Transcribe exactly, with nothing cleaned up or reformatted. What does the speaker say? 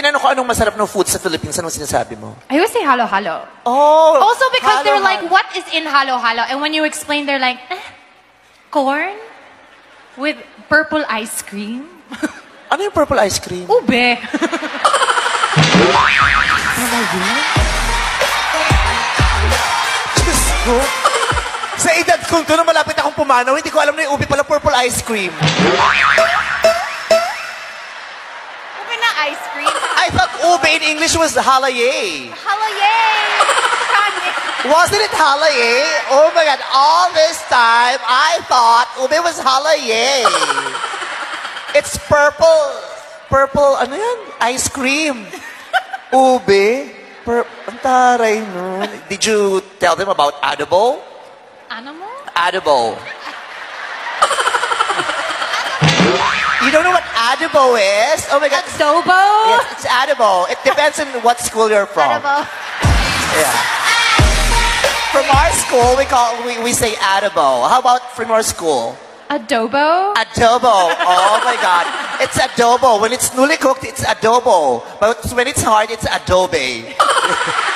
tinanong ko anong masarap ng food sa Philippines, anong sinasabi mo? I always say halo halo. Oh. Also because halo, they're halo. like, what is in halo halo? And when you explain, they're like, eh, corn with purple ice cream. Ano yung purple ice cream? Ube. Diyos ko. Sa edad kong to na malapit akong pumanaw, hindi ko alam na yung ube pala purple ice cream. Ube na ice cream. I thought ube in English was halaye. Halaye. Wasn't it halaye? Oh my God, all this time, I thought ube was halaye. It's purple, purple, ano yan? Ice cream. Ube. Pur ang taray nun. Did you tell them about adobo? Animal? Adobo. You don't know what adobo is? Oh my God. Adobo? Yes, it's adobo. It depends on what school you're from. Adobo. Yeah. From our school, we call we, we say adobo. How about from your school? Adobo? Adobo. Oh my God. It's adobo. When it's newly cooked, it's adobo. But when it's hard, it's adobe.